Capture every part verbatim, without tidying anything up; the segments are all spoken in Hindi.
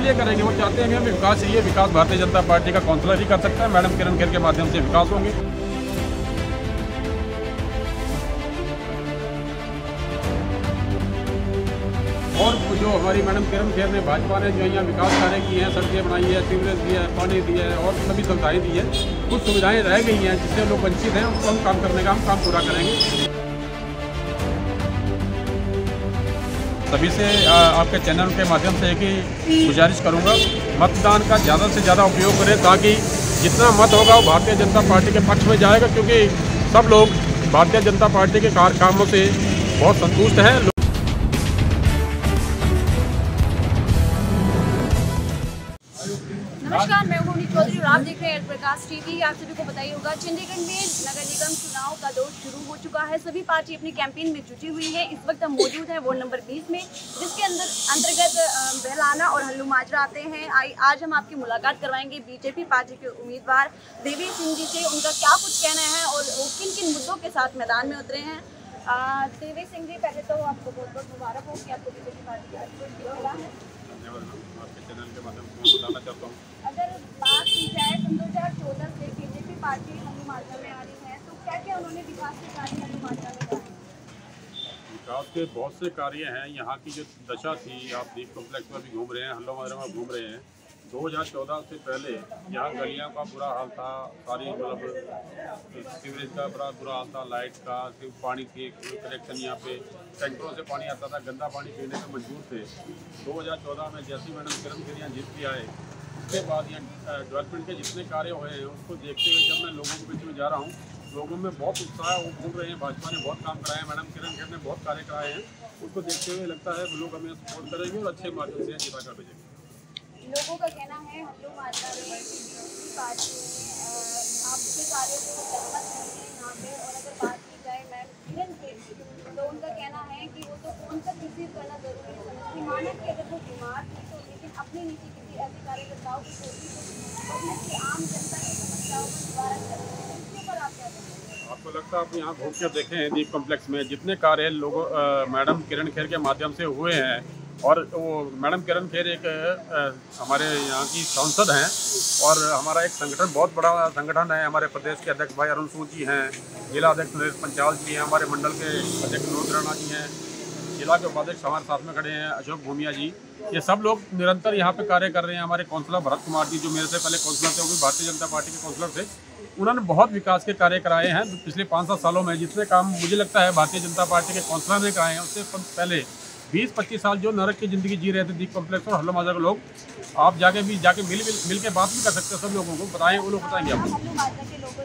लिए करेंगे, वो चाहते हैं कि हमें विकास चाहिए। विकास भारतीय जनता पार्टी का काउंसलर ही कर सकता है। मैडम किरण खेर के माध्यम से विकास होंगे। और जो हमारी मैडम किरण खेर ने, भाजपा ने जो यहाँ विकास कार्य किए हैं, सड़कें बनाई है, सीवरेज दिया है, पानी दिया है और सभी सुविधाएँ दी है, कुछ सुविधाएँ रह गई हैं जिससे लोग वंचित हैं, उनको हम काम करने का हम काम पूरा करेंगे। सभी से आपके चैनल के माध्यम से एक ही गुजारिश करूंगा, मतदान का ज़्यादा से ज़्यादा उपयोग करें ताकि जितना मत होगा वो भारतीय जनता पार्टी के पक्ष में जाएगा, क्योंकि सब लोग भारतीय जनता पार्टी के कार्य कामों से बहुत संतुष्ट हैं। नमस्कार, मैं हूं चौधरी और आप देख रहे हैं प्रकाश टीवी। आप सभी को बताइए होगा, चंडीगढ़ में नगर निगम चुनाव का दौर शुरू हो चुका है। सभी पार्टी अपनी कैंपेन में जुटी हुई है। इस वक्त हम मौजूद हैं वार्ड नंबर बीस में, जिसके अंदर अंतर्गत बेलाना और हल्लू माजरा आते हैं। आज हम आपकी मुलाकात करवाएंगे बीजेपी पार्टी के उम्मीदवार देवी सिंह जी से। उनका क्या कुछ कहना है और वो किन किन मुद्दों के साथ मैदान में उतरे हैं। देवी सिंह जी, पहले तो आपको बहुत बहुत मुबारक हो कि आपको बीजेपी पार्टी का मिला है। आपके चैनल के माध्यम से बताना चाहता हूँ, अगर बात की जाए सन दो हज़ार चौदह से बीजेपी पार्टी हल्लू माजरा में आ रही है, तो क्या क्या उन्होंने विकास के कार्य हल्लू माजरा में कराए? विकास के बहुत से कार्य हैं। यहाँ की जो दशा थी, आप दीप कॉम्प्लेक्स में भी घूम रहे हैं, हल्लू माजरा में घूम रहे हैं। दो हज़ार चौदह से पहले यहाँ गलियाँ का बुरा हाल था, सारी मतलब सीवरेज का बड़ा बुरा हाल था, लाइट का, सिर्फ पानी थी कनेक्शन, यहाँ पे टैंकरों से पानी आता था, गंदा पानी पीने में मजबूर थे। दो हज़ार चौदह में जैसी मैडम किरण खेर यहाँ जीत के आए, उसके बाद यहाँ डेवलपमेंट के जितने कार्य हुए हैं उसको देखते हुए जब मैं लोगों के बीच में जा रहा हूँ, लोगों में बहुत उत्साह वो घूम रहे हैं। भाजपा ने बहुत काम कराए हैं, मैडम किरण खेर ने बहुत कार्य कराए हैं। उसको देखते हुए लगता है लोग हमें सपोर्ट करेंगे और अच्छे माध्यम से जिता कर भेजेंगे। लोगों का कहना है हल्लू माजरा में बीजेपी पार्टी आपके कार्यों से सहमत नहीं है यहाँ पे। और अगर बात की जाए मैम किरण खेर की, तो उनका कहना है कि वो तो फोन तक रिसीव करना जरूरी समझती, माना कि अगर वो बीमार थी तो, लेकिन अपनी नीति किसी ऐसे कार्यकर्ताओं की छोटी पब्लिक की आम जनता की समस्याओं को निवारण करते हैं। इसके ऊपर आप क्या कहेंगे? आपको लगता है आप यहाँ घूम कर देखें दीप कॉम्प्लेक्स में जितने कार्य लोगों मैडम किरण खेर के माध्यम से हुए हैं, और वो मैडम किरण खेर एक आ, हमारे यहाँ की सांसद हैं और हमारा एक संगठन बहुत बड़ा संगठन है। हमारे प्रदेश के अध्यक्ष भाई अरुण सूद जी हैं, जिला अध्यक्ष नरेश पंचाल जी हैं, हमारे मंडल के अध्यक्ष नूर राणा जी हैं, जिला के उपाध्यक्ष हमारे साथ में खड़े हैं अशोक भूमिया जी। ये सब लोग निरंतर यहाँ पे कार्य कर रहे हैं। हमारे काउंसलर भरत कुमार जी जो मेरे से पहले काउंसलर थे, वो भी भारतीय जनता पार्टी के काउंसलर थे, उन्होंने बहुत विकास के कार्य कराए हैं पिछले पाँच सात सालों में। जितने काम मुझे लगता है भारतीय जनता पार्टी के काउंसलर ने कराए हैं, उससे पहले बीस पच्चीस साल जो नरक की ज़िंदगी जी रहे थे दीप कॉम्प्लेक्स और हल्लू माजरा के लोग, आप जाके भी जाके मिल मिल, मिल के बात भी कर सकते हैं। सब लोगों को बताएं, वो लोग बताएंगे आपको। हल्लू माजरा के लोगों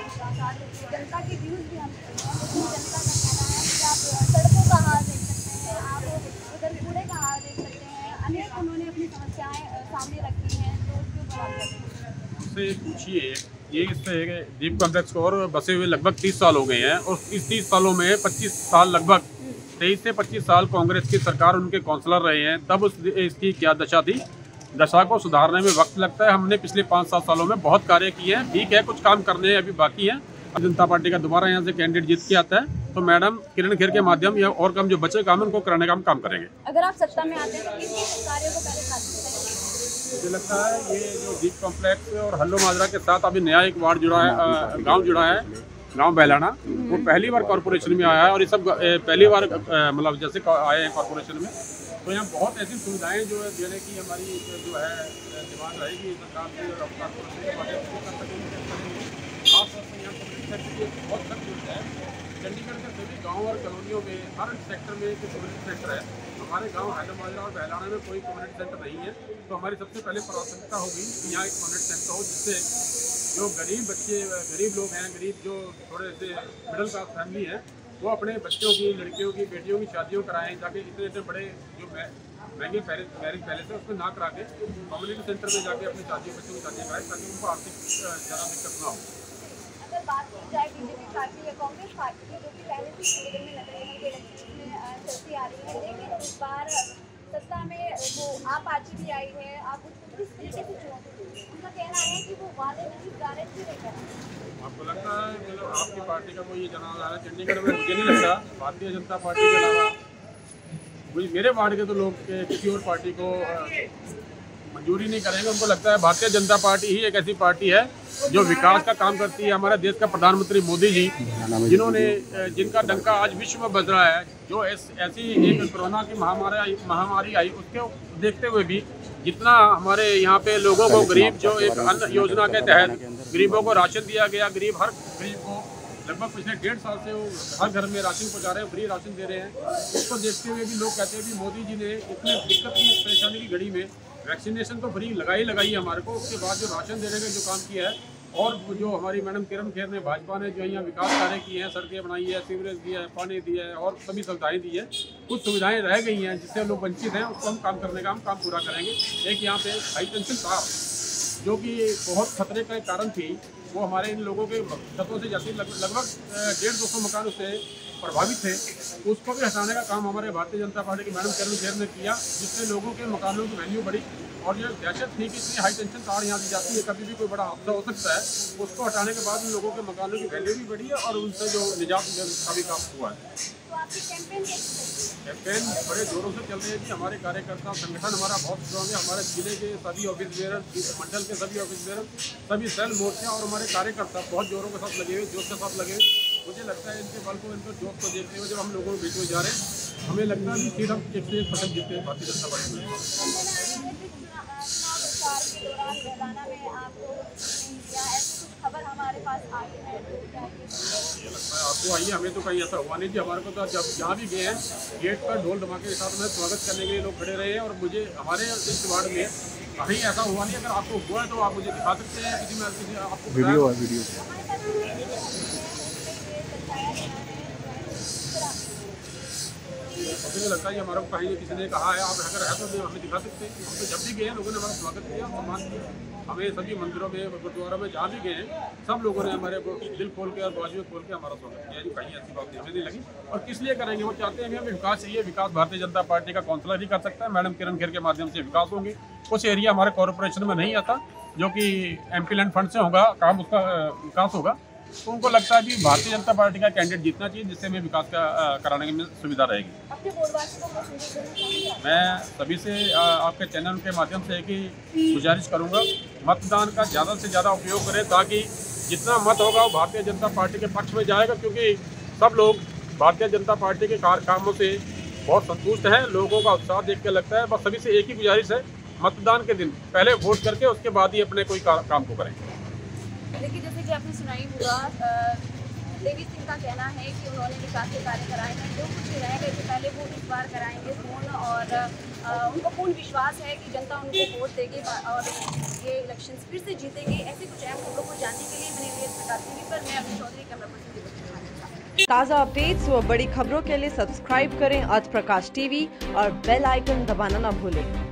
से जनता के व्यूज भी हम जनता का कहना है कि आप सड़कों का हाल देख सकते हैं, आप उधर कूड़े का हाल देख सकते हैं, अनेक उन्होंने अपनी समस्याएं सामने रखी हैं। तो उसके ऊपर उससे पूछिए, ये इससे दीप कॉम्प्लेक्स को और बसे हुए लगभग तीस साल हो गए हैं, और इस तीस सालों में पच्चीस साल लगभग तेईस से पच्चीस साल कांग्रेस की सरकार उनके काउंसलर रहे हैं। तब उस इसकी क्या दशा थी, दशा को सुधारने में वक्त लगता है। हमने पिछले पाँच सात सालों में बहुत कार्य किए हैं। ठीक है, कुछ काम करने अभी बाकी है। जनता पार्टी का दोबारा यहाँ से कैंडिडेट जीत के आता है तो मैडम किरण खेर के माध्यम या और काम जो बचे काम उनको कराने का हम काम करेंगे। अगर आप सत्ता में आते हैं तो किस किस कार्यों को पहले प्राथमिकता देंगे? मुझे लगता है ये जो दीप कॉम्प्लेक्स और हल्लू माजरा के साथ अभी नया एक वार्ड जुड़ा है, गाँव जुड़ा है, गांव बेलाना, वो पहली बार कॉर्पोरेशन में आया है। और ये सब पहली बार मतलब जैसे आए हैं कॉर्पोरेशन में, तो यहाँ बहुत ऐसी सुविधाएं जो है देने की हमारी जो है डिमांड रहेगी सरकार की और कॉर्पोरेशन के माध्यम से कर सकेंगे। खासतौर से यहाँ कम्युनिटी सेक्टर बहुत सख्त है। चंडीगढ़ के सभी गाँव और कॉलोनियों में हर सेक्टर में एक कम्युनिटी सेंटर है। हमारे गाँव हल्लू माजरा और बेलाना में कोई कम्युनिटी सेंटर नहीं है, तो हमारी सबसे पहले प्राथमिकता होगी कि यहाँ एक कम्युनिटी सेंटर हो, जिससे जो गरीब बच्चे, गरीब लोग हैं, गरीब जो थोड़े से मिडिल क्लास फैमिली है, वो अपने बच्चों की, लड़कियों की, बेटियों की शादियों कराएं, जाके इतने इतने बड़े जो महंगे मैरिज पैलेस है उसमें ना करा के कम्युनिटी सेंटर में जाके अपनी शादी, बच्चों की शादियाँ कराएं, ताकि उनको आर्थिक ज़्यादा दिक्कत ना हो। अगर बात की जाए बीजेपी पार्टी या कांग्रेस पार्टी की, जो कि पहले से चंडीगढ़ में नगर निगम के इलेक्शन में चलती आ रही है, लेकिन इस बार सत्ता में वो आप पार्टी भी आई है, आप उसको किस तरीके से चुनौती देंगे? उनका कहना है कि वो वादे नहीं गारंटी देकर। आपको लगता है मतलब आपकी पार्टी का कोई ये जनाजा है चंडीगढ़ में? मुझे नहीं लगता। भारतीय जनता पार्टी के अलावा मुझे मेरे वार्ड के तो लोग किसी और पार्टी को मंजूरी नहीं करेंगे। उनको लगता है भारतीय जनता पार्टी ही एक ऐसी पार्टी है जो विकास का काम करती है। हमारे देश का प्रधानमंत्री मोदी जी, जिन्होंने जिनका डंका आज विश्व में बज रहा है, जो ऐस, ऐसी एक कोरोना की महामारी महामारी आई, उसके देखते हुए भी जितना हमारे यहाँ पे लोगों को गरीब, जो एक अन्न योजना के तहत गरीबों को राशन दिया गया, गरीब हर गरीब को लगभग पिछले डेढ़ साल से वो हर घर में राशन पहुँचा रहे हैं, फ्री राशन दे रहे हैं। उसको देखते हुए भी लोग कहते हैं कि मोदी जी ने इतने दिक्कत की परेशानी की घड़ी में वैक्सीनेशन तो फ्री लगाई लगाई है हमारे को, उसके बाद जो राशन देने का जो काम किया है, और जो हमारी मैडम किरण खेर ने, भाजपा ने जो यहाँ विकास कार्य किए हैं, सड़कें बनाई है, सीवरेज दिया है, पानी दिया है और सभी सुविधाएं दी है। कुछ सुविधाएं रह गई हैं जिससे लोग वंचित हैं, उसको हम काम करने का हम काम पूरा करेंगे। एक यहाँ पे हाई टेंशन तार जो कि बहुत खतरे का कारण थी, वो हमारे इन लोगों के छतों से जाती लगभग डेढ़ दो सौ मकान उससे प्रभावित थे, उसको भी हटाने का काम हमारे भारतीय जनता पार्टी की मैडम किरण खेर ने किया, जिससे लोगों के मकानों की वैल्यू बढ़ी। और ये दहशत थी कि इतनी हाई टेंशन तार यहाँ दी जाती है, कभी भी कोई बड़ा हादसा हो सकता है, उसको हटाने के बाद उन लोगों के मकानों की वैल्यू भी बढ़ी है और उनसे जो निजात का भी काम हुआ है। कैंपेन बड़े जोरों से चल रहे हैं कि हमारे कार्यकर्ता संगठन हमारा बहुत स्ट्रॉन्ग है। हमारे जिले के सभी ऑफिस बेरर, मंडल के सभी ऑफिस बेरर, सभी सेल मोर्चा और हमारे कार्यकर्ता बहुत जोरों के साथ लगे हुए, जोश के साथ लगे हुए। मुझे लगता है इनके बल को, इनको जोश को देखते हुए जब हम लोगों को बीच में जा रहे हैं, हमें लगता है कि सीट हम एक से एक पसंद जीतते हैं भारतीय जनता पार्टी में। ये लगता है आपको आई है, हमें तो कहीं ऐसा हुआ नहीं थी। हमारे को तो जब जहाँ भी गए हैं, गेट पर ढोल धमाके के साथ में स्वागत करने के लिए लोग खड़े रहे हैं। और मुझे हमारे इस वार्ड में कहीं ऐसा हुआ नहीं। अगर आपको हुआ है तो आप मुझे दिखा सकते हैं, किसी में किसी आपको वीडियो है वीडियो मुझे लगता है हमारा कहीं किसी ने कहा है, आप अगर है तो हमें दिखा सकते हैं। हम तो जब भी गए हैं लोगों ने हमारा स्वागत किया, सम्मान किया। हमें सभी मंदिरों में, गुरुद्वारा में जहाँ भी गए हैं, सब लोगों ने हमारे को दिल खोल के और बाजू खोल के हमारा स्वागत किया। जी कहीं ऐसी बात हमें नहीं लगी। और किस लिए करेंगे, वो चाहते हैं हमें विकास चाहिए। विकास भारतीय जनता पार्टी का काउंसलर ही कर सकता है। मैडम किरण खेर के माध्यम से विकास होंगे। कुछ एरिया हमारे कॉर्पोरेशन में नहीं आता, जो कि एम पी लैंड फंड से होगा काम, उसका विकास होगा। तो उनको लगता है कि भारतीय जनता पार्टी का कैंडिडेट जीतना चाहिए, जिससे हमें विकास का कराने में सुविधा रहेगी। मैं सभी से आपके चैनल के माध्यम से एक ही गुजारिश करूंगा, मतदान का ज़्यादा से ज़्यादा उपयोग करें, ताकि जितना मत होगा वो भारतीय जनता पार्टी के पक्ष में जाएगा। क्योंकि सब लोग भारतीय जनता पार्टी के कामों से बहुत संतुष्ट हैं, लोगों का उत्साह देख के लगता है। बस सभी से एक ही गुजारिश है, मतदान के दिन पहले वोट करके उसके बाद ही अपने कोई का, काम को करें। देखिए, जैसे कि आपने सुनाई होगा, देवी सिंह का कहना है कि उन्होंने विकास के कार्य कराए हैं, जो कुछ भी रहेगा इससे पहले वो इस बार कराएंगे पूर्ण। और आ, उनको पूर्ण विश्वास है कि जनता उनको वोट देगी और ये इलेक्शन फिर से जीतेंगे। ऐसे कुछ अहम खबरों को जानने के लिए बने रहिए प्रकाश टीवी पर। मैं अपनी चौधरी, कैमरा पर्सन। ताज़ा अपडेट्स व बड़ी खबरों के लिए सब्सक्राइब करें आज प्रकाश टीवी और बेल आइकन दबाना न भूलें।